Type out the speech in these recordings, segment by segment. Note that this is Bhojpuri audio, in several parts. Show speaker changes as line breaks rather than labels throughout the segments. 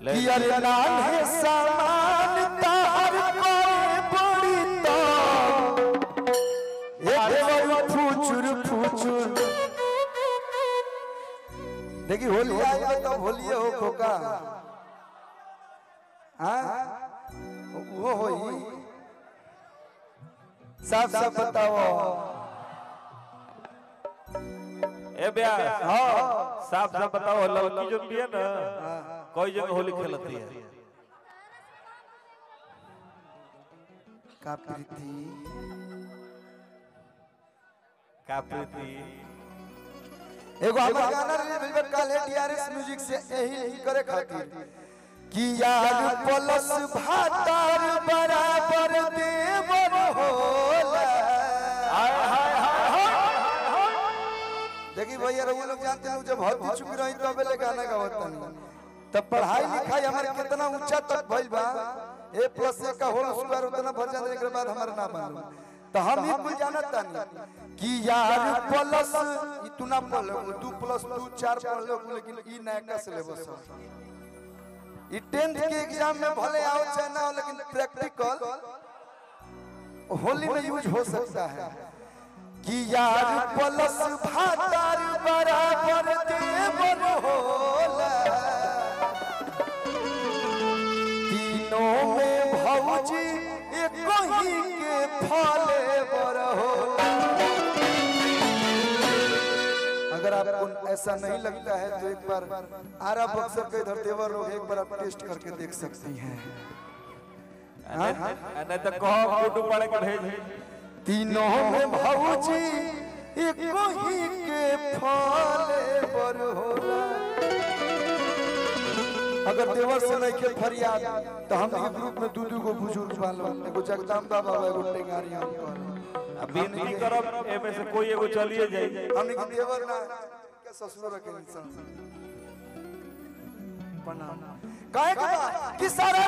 कि अरे नान्हे सामान तार कोई बड़ी तो एक फुचुर फुचुर। देखी होली आई तो होली हो खोका वो होई साफ साफ बताओ।
ए भैया हाँ साफ साफ बताओ लड़की जो भी है ना कोई जगह होली खेलती है
का प्रीति एगो हमर गाना रिलीज भेल काल टीआरएस म्यूजिक से यही करे खातिर कि यार प्लस भातार बराबर देवर होला। देखी भैया वो लोग जानते हैं जब भर्ती चुकी रही तो अबे गाना गावता नहीं तब पढ़ाई लिखाई हमारे कितना ऊंचा तक भइल बा A+1 का होल स्क्वायर उतना भर जाने के बाद हमारा ना बन तो हम ही कुल जानता नहीं कि यार प्लस इतना पढ़ लो 2+2 4 पढ़ लो लेकिन ई नया सिलेबस है। ई 10th के एग्जाम में भले आओ चाहे ना हो लेकिन प्रैक्टिकल होली में यूज हो सकता है कि यार प्लस भातार बराबर देवर होला। तीनों में भौजी एक ही के फले बर होला। अगर आपको ऐसा नहीं लगता है तो एक बार आरा बक्सर के इधर देवर लोग एक बार आप टेस्ट करके देख सकती हैं।
नहीं तो कहो फोटो पड़े के भेज।
तीनों में भौजी एक ही के फले बर होला। अगर देवर से नहीं के फरियाद तो हम एक ग्रुप में दू को बुजुर्ग वालों एगो जगदम्बा बाबा एगो टेंगारी हम कर
अब विनती करब ए में से कोई एगो चलिए जाई।
हमने के देवर ना के ससुर के इंसान प्रणाम काहे के कि सारा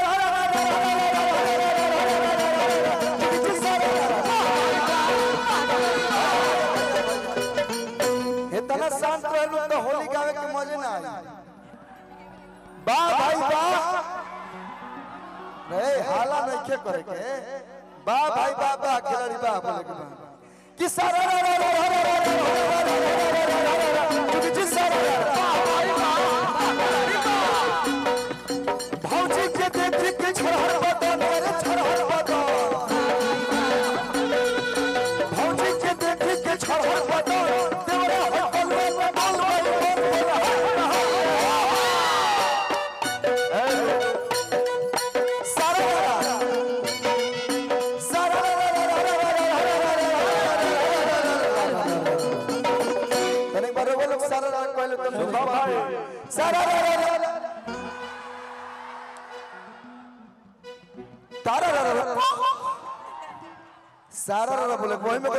इतना शांत रहलू तो होली गावे के मजे ना आई। वाह भाई वाह रे हाला नहीं के करे के वाह भाई वाह वाह खिलाड़ी वाह बोले के कि सारा भौजी के देख के छोड़ बता मेरे छोड़ बता भौजी के देख के छोड़ बता तेरे हकल में बोल सारा रा बोले वही में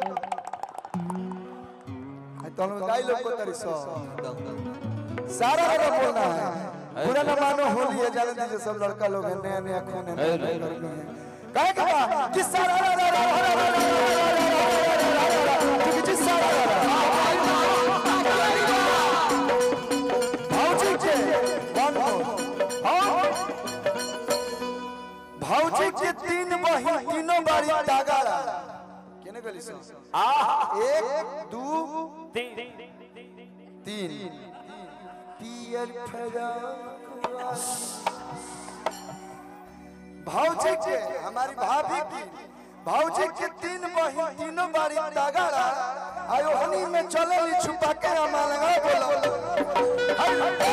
तो गाय लोग को तरी सो सारा रा बोलना है पूरा ना मानो होली है जाने दीजिए सब लड़का लोग है नया नया खून है काहे का कि सारा कि सारा भौजी के भौजी के 3 बहिन तीनों बारी दागाड़ा केने गली से 1 2 3 पियर फराक भौजी के हमारी भाभी की भौजी के 3 बहिन तीनों बारी दागाड़ा आयो हनी में चले छुपा के हमारा लगा बोलो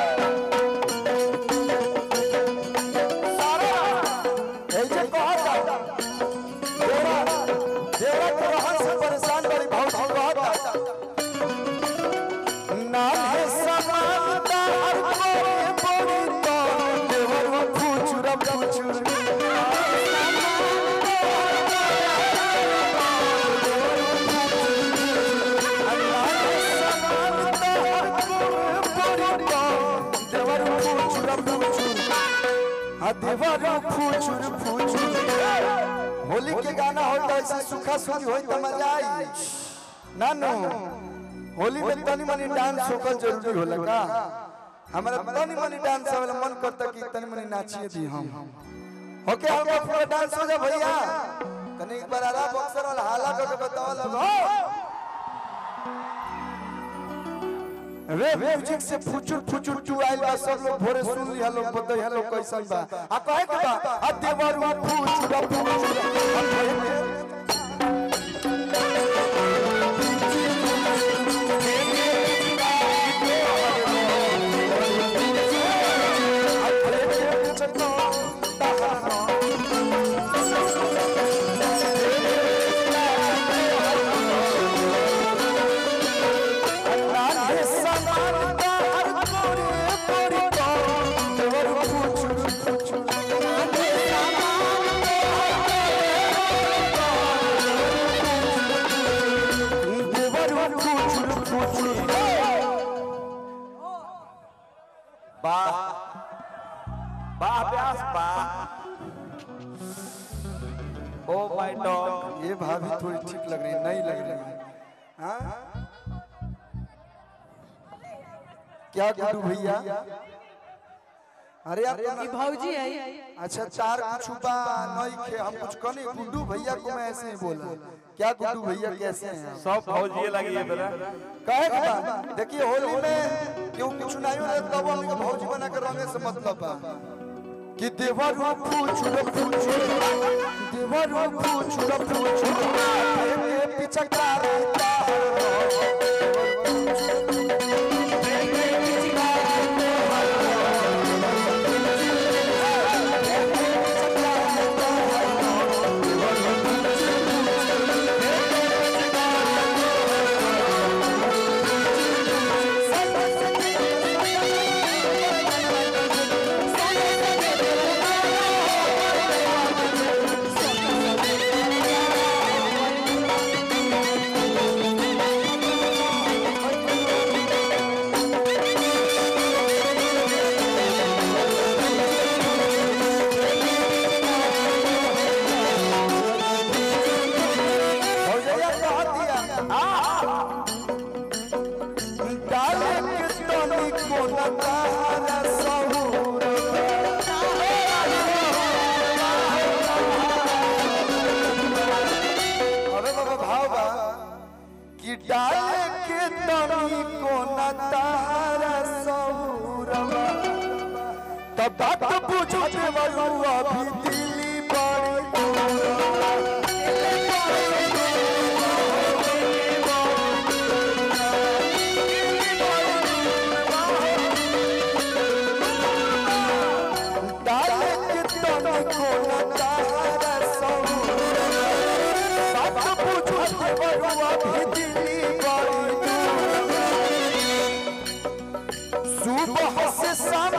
परेशान बड़ी बहुत नान्हे सामान तार कोई बड़ी तो देवर फुचुर फुचुर देवर फुचुर फुचुर। होली के गाना होता ऐसे सुखा सुखी हो तो मजा आई नानू होली में तनी मनी डांस होकर जरूरी होला का हमारा तनी मनी डांस वाला मन करता कि तनी मनी नाचिए दी हम ओके हल्का फुल्का डांस हो जा भैया तनी एक बार आरा बॉक्सर वाला हाला करके बताओ लगो रे म्यूजिक से फुचुर फुचुर टू आइल बा सब लोग भोरे सुन लिया लोग बतई हेलो कैसन बा आ कहे के बा आ देवर फुचुर फुचुर
ओ माय डॉग
ये भाभी थोड़ी ठीक लग रही है नहीं लग रही है हाँ क्या गुड्डू भैया अरे आप
भौजी है
अच्छा चार कुछ बा नहीं खे हम कुछ कने गुड्डू भैया को मैं ऐसे ही बोला क्या गुड्डू भैया कैसे हैं
सब भौजी लगी है तेरा
कहे के बा देखिए होली में क्यों कुछ नहीं हो तब हम के भौजी बना के रंगे से मतलब बा कि देवर फुचुर फुचुर देवर फुचुर फुचुर के पीछे कार बात पूछो देवरुआ भी दिल्ली बड़ी डाले के तने को नतारा सौरा बात पूछो देवरुआ भी दिल्ली बड़ी सुबह से शाम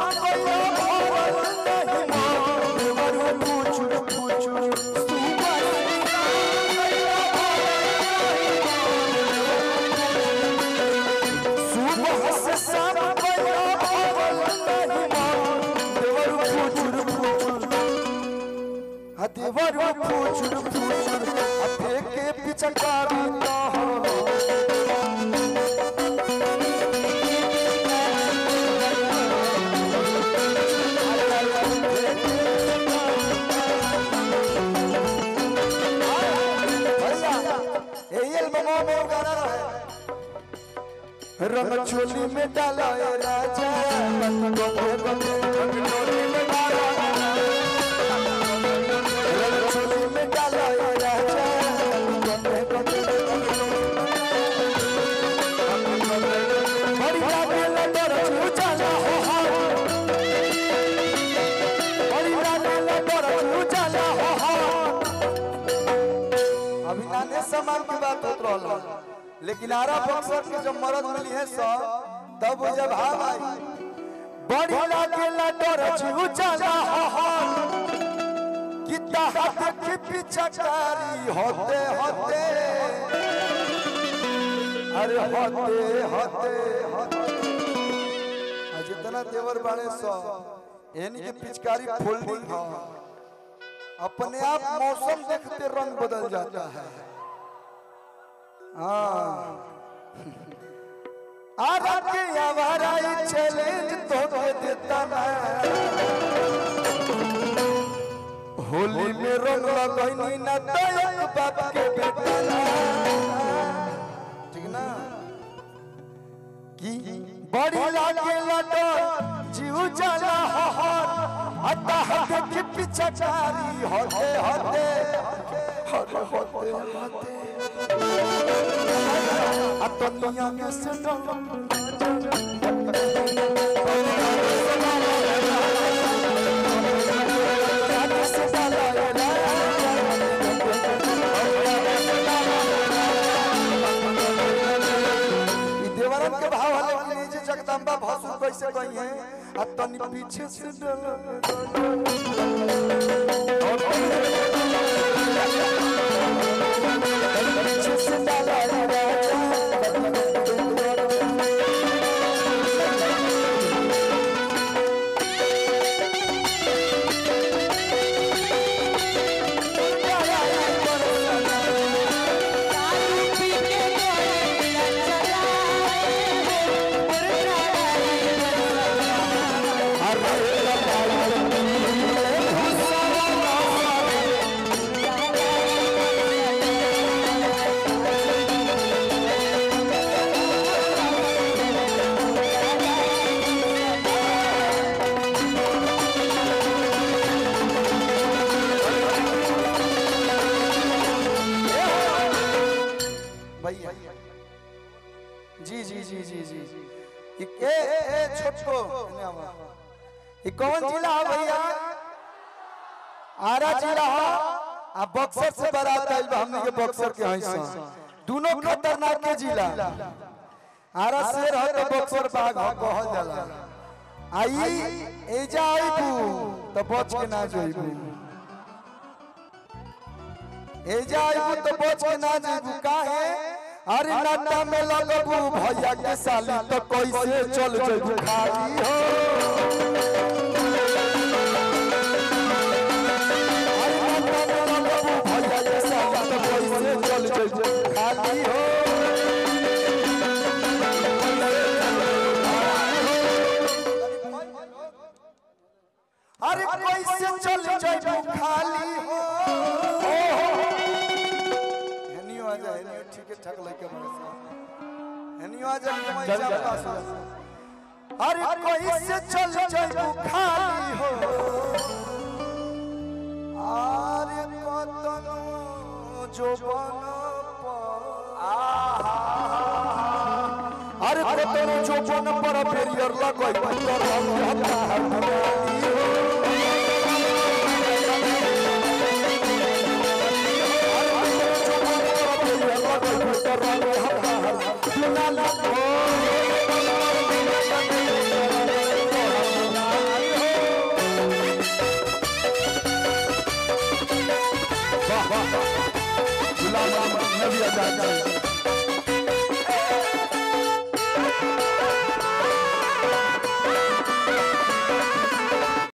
देवर फुचुर फुचुर अथे के पीछे कारी ना हो रंग चोली में डाला राजा सामान की बात होत रहल लेकिन आरा बक्सर के जब मरद मिली है सब तब जब भाव आई बड़ी लागे लडर चुचाला हो किता हाथ की पिचकारी होते होते अरे होते होते जितना तेवर बाड़े सो यानी कि पिचकारी फोल्डिंग हो अपने आप मौसम देखते रंग बदल जाता है। हाँ आरा के आवारा चैलेंज तो के देता ना होली में रंग लगैनी ना तयक बाप के बेटा ना ठीक ना की बड़ी लागे लटो जीव जाला हर अता हके के पीछे चारी होते होते होते होते दुनिया में से देवरन के भाव वाले नीचे जगदम्बा भासुर कैसे गई है अब तनी पीछे से कौन जिला है भैया आरा जिला है आ बक्सर से बारात आइल बा हमनी के बक्सर के हइसा दोनों खतरनाक के जिला आरा शेर है तो बक्सर बाघ कहल जाला आई एजा आइबू तो बच के ना जइबू एजा आइबू तो बच के ना जइबू काहे अरे नाटा में लगबू भैया के साली तो कैसे चल जइबू खाली हो खाली हो अरे कैसे चल जाइबू खाली हो हेनियो आ जा हेनियो ठीक ठाक लइके बड़े से हेनियो आ जा मैं जा पास अरे कैसे चल जाइबू खाली हो अरे कतनो जो बन अरे तेरे जो बन पर फेरियर लगई कर हम हत्ता हमारी हो नबी आजाद